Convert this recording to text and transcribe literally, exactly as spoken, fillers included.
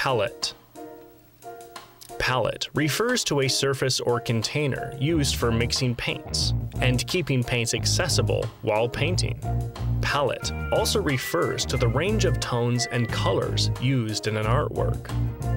Palette. Palette refers to a surface or container used for mixing paints and keeping paints accessible while painting. Palette also refers to the range of tones and colors used in an artwork.